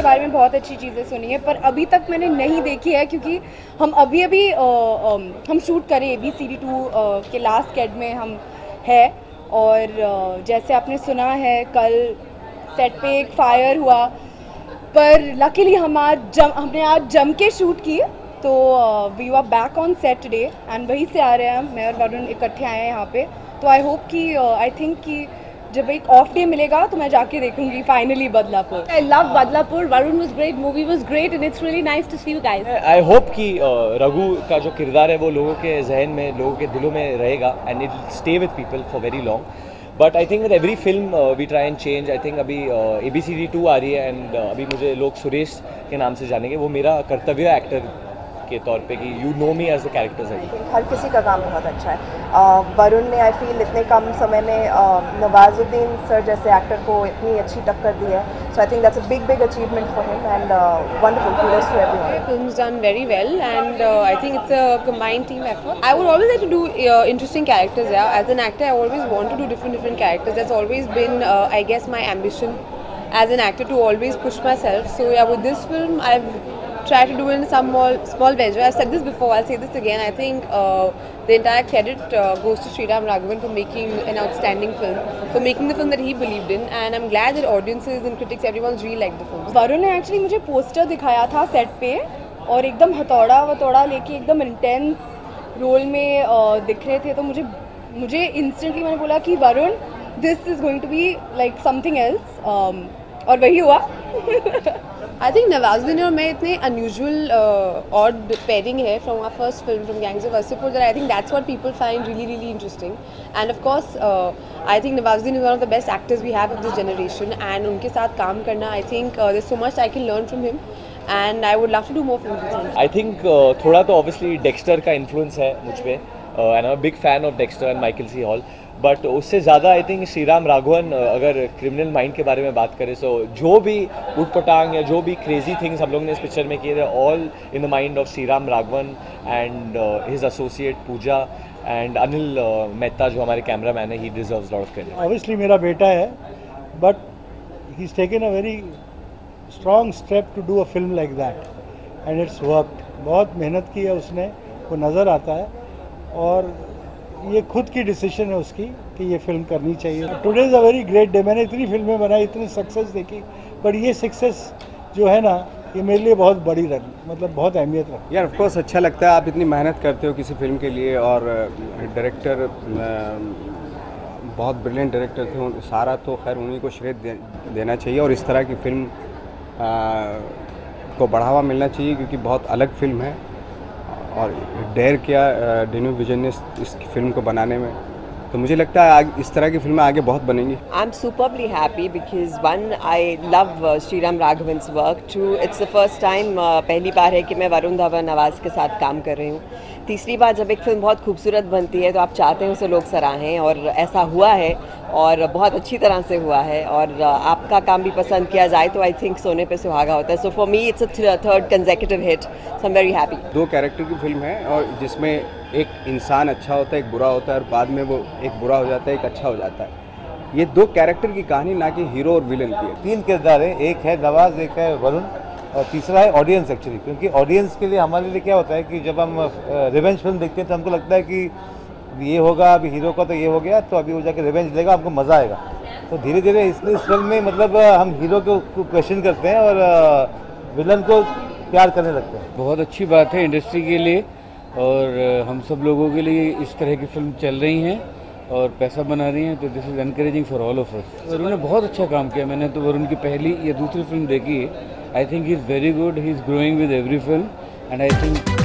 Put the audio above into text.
बारे में बहुत अच्छी चीज़ें सुनी है, पर अभी तक मैंने नहीं देखी है क्योंकि हम अभी हम शूट करें ABCD2 के लास्ट कैड में हम है। और जैसे आपने सुना है कल सेट पे एक फायर हुआ, पर लकीली हमने आज जम के शूट की, तो we are back on set today and वहीं से आ रहे हैं, मैं और वरुण इकट्ठे आए हैं यहाँ पे। तो आई होप कि आई थिंक कि जब एक ऑफ डे मिलेगा तो मैं जाके देखूंगी finally Badlapur. I love Badlapur. Varun was great. Movie was great, and it's really nice to see you guys. I hope कि रघु का जो किरदार है वो लोगों के जहन में, लोगों के दिलों में रहेगा and it stay with people for very long. But I think with every film we try and change. I think अभी ABCD2 आ रही है एंड अभी मुझे लोग सुरेश के नाम से जानेंगे। वो मेरा कर्तव्य एक्टर के तौर पे कि you know me as the characters है। हर किसी का काम बहुत अच्छा है। वरुण ने आई फील इतने कम समय में नवाजुद्दीन सर जैसे एक्टर को इतनी अच्छी टक्कर दी है। So I think that's a big achievement for him and wonderful, kudos to everyone. The film's done very well, and I think it's a combined team effort. I would always like to do interesting characters. Yeah, as an actor, I always want to do different characters. That's always been, I guess, my ambition as an actor to always push myself. So yeah, with this film, I've try to do in some small venture. I've said this before, I'll say this again. I think the entire credit goes to Sriram Raghavan for making an outstanding film, for making the film that he believed in, and I'm glad that audiences and critics, everyone's really liked the film. Varun ने actually मुझे poster दिखाया था set पे और एकदम हथौड़ा लेके एकदम इंटेंस रोल में दिख रहे थे, तो मुझे इंस्टेंटली मैंने बोला कि Varun, this is going to be like something else, और वही हुआ। I think Nawazuddin और मैं इतने unusual odd pairing है from our first film, from Gangs of Wasseypur, that I think that's what people find really interesting. And of course I think Nawazuddin is one of the best actors we have of this generation, and उनके साथ काम करना, I think there's so much I can learn from him, and I would love to do more films with him. I think थोड़ा तो obviously Dexter का influence है मुझ पे, and I am a big fan of Dexter and Michael C Hall. But उससे ज़्यादा I think Shriram Raghavan, अगर criminal mind के बारे में बात करें, सो जो भी उटपटांग या जो भी क्रेजी थिंग्स हम लोग ने इस पिक्चर में किए थे, all in the mind of Sriram Raghavan and his associate Pooja and Anil Mehta जो हमारे कैमरा मैन है, he deserves lot of credit. Obviously मेरा बेटा है, but he is taken a very strong step to do a film like that and it's worked. बहुत मेहनत की है उसने, वो नज़र आता है, और ये खुद की डिसीजन है उसकी कि ये फिल्म करनी चाहिए। Today is a very great day. मैंने इतनी फिल्में बनाई, इतनी सक्सेस देखी, पर ये सक्सेस जो है ना, ये मेरे लिए बहुत बड़ी मतलब बहुत अहमियत रखती है। यार ऑफ कोर्स अच्छा लगता है, आप इतनी मेहनत करते हो किसी फिल्म के लिए, और डायरेक्टर बहुत ब्रिलियंट डायरेक्टर थे सारा, तो खैर उन्हीं को श्रेय देना चाहिए, और इस तरह की फिल्म को बढ़ावा मिलना चाहिए, क्योंकि बहुत अलग फिल्म है, और डेयर किया डेन्यू विजन ने इस फिल्म को बनाने में, तो मुझे लगता है इस तरह की फिल्में आगे बहुत बनेंगी। I'm superbly happy because one, I love Sriram Raghavan's work. Two, it's the first time, पहली बार है कि मैं वरुण धवन नवाज के साथ काम कर रही हूँ। तीसरी बार जब एक फिल्म बहुत खूबसूरत बनती है तो आप चाहते हैं उसे लोग सराहें, और ऐसा हुआ है और बहुत अच्छी तरह से हुआ है, और आपका काम भी पसंद किया जाए तो आई थिंक सोने पे सुहागा होता है। So for me it's a third consecutive hit, so I am very happy. दो कैरेक्टर की फिल्म है, और जिसमें एक इंसान अच्छा होता है, एक बुरा होता है, और बाद में वो एक बुरा हो जाता है, एक अच्छा हो जाता है। ये दो कैरेक्टर की कहानी, ना कि हीरो और विलन की है। तीन किरदार है, एक है नवाज, एक है वरुण, और तीसरा है ऑडियंस एक्चुअली। क्योंकि ऑडियंस के लिए, हमारे लिए क्या होता है कि जब हम रिवेंज फिल्म देखते हैं तो हमको लगता है कि ये होगा, अभी हीरो का तो ये हो गया, तो अभी वो जाके रिवेंज लेगा, हमको मज़ा आएगा। तो धीरे धीरे इस फिल्म में मतलब हम हीरो को क्वेश्चन करते हैं और विलन को प्यार करने लगते हैं। बहुत अच्छी बात है इंडस्ट्री के लिए, और हम सब लोगों के लिए इस तरह की फिल्म चल रही हैं और पैसा बना रही हैं, तो this is encouraging for all of us. Varun ने बहुत अच्छा काम किया। मैंने तो वरुण की पहली या दूसरी फिल्म देखी है। I think he is very good, he is growing with every film, and I think